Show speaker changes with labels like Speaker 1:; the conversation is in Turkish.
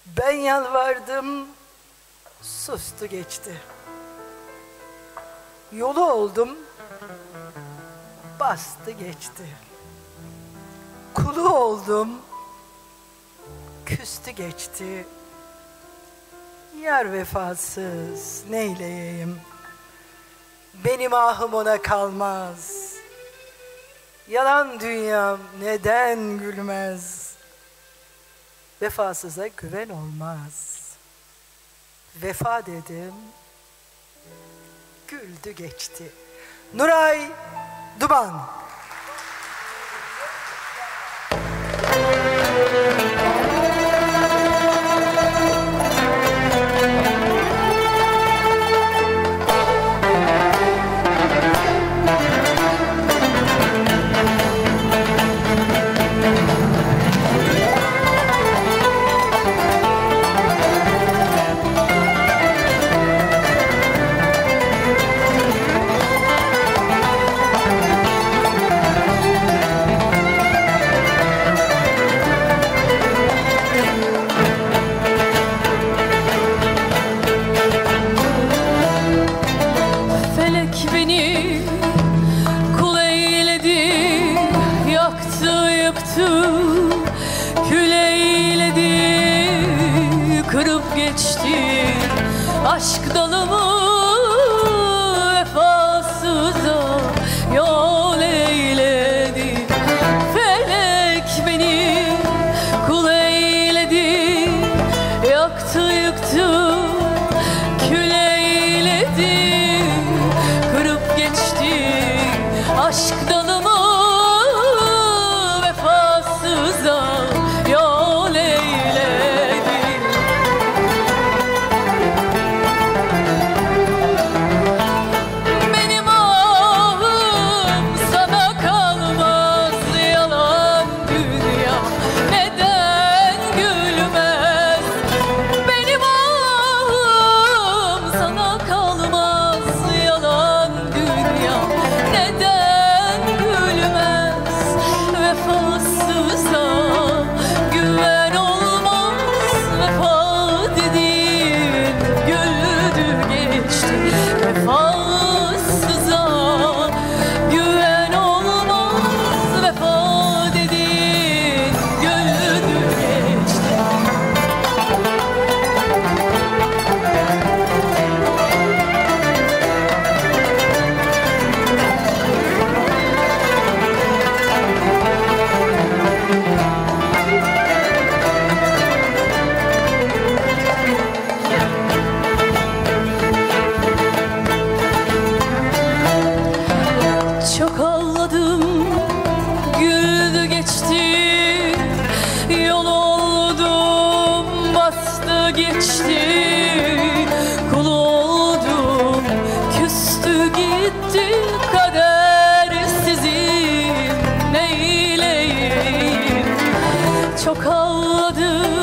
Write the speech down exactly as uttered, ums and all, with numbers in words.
Speaker 1: Ben yalvardım, sustu geçti. Yolu oldum, bastı geçti. Kulu oldum, küstü geçti. Yar vefasız neyleyeyim? Benim ahım ona kalmaz. Yalan dünyam neden gülmez? Vefasıza güven olmaz. Vefa dedim, güldü geçti. Nuray Duman.
Speaker 2: Kırıp geçti aşk dalımı, vefasıza yol eyledi. Felek beni kul eyledi, yaktı yıktı, kül eyledi. Kırıp geçti aşk dalımı, vefasıza yol eyledi. Çok ağladım, güldü geçti. Yol oldum, bastı geçti. Kul oldum, küstü gitti. Kadersizim neyleyim? Çok ağladım,